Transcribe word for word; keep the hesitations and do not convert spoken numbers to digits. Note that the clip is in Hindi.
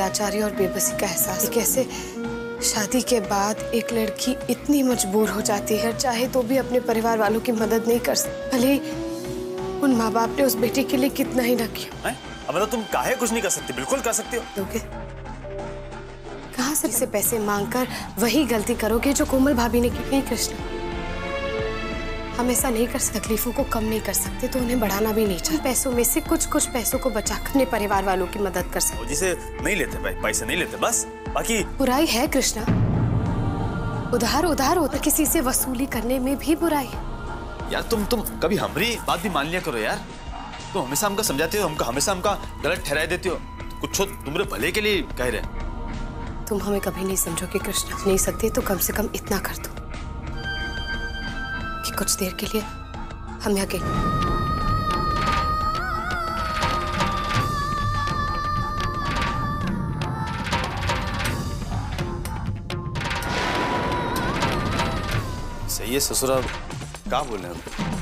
लाचारी और बेबसी का एहसास। कैसे शादी के बाद एक लड़की इतनी मजबूर हो जाती है, चाहे तो भी अपने परिवार वालों की मदद नहीं कर सकती, भले उन माँ बाप ने उस बेटी के लिए कितना ही न किया। अब मतलब तुम काहे कुछ नहीं कर सकती? बिल्कुल कर सकती हो। दोगे? कहाँ से से पैसे मांगकर वही गलती करोगे जो कोमल भाभी ने की? नहीं कृष्णा, हम ऐसा नहीं कर सकते, तकलीफों को कम नहीं कर सकते तो उन्हें बढ़ाना भी नहीं चाहिए। पैसों में से कुछ कुछ पैसों को बचाकर अपने परिवार वालों की मदद कर सकते। जिसे नहीं लेते भाई, पैसे नहीं लेते बस, बाकी बुराई है कृष्णा, उधार उधार होता, किसी से वसूली करने में भी बुराई है। यार तुम तुम कभी हमारी बात भी मान लिया करो यार। तुम हमेशा हमका समझाते हो, हमका हमेशा हमका गलत ठहराए देते हो। कुछ तुम्हारे भले के लिए कह रहे। तुम हमें कभी नहीं समझोगे कृष्णा, नहीं सकते तो कम से कम इतना कर दो कि कुछ देर के लिए हम यहाँ के सही है ससुरा, क्या बोल रहे हैं?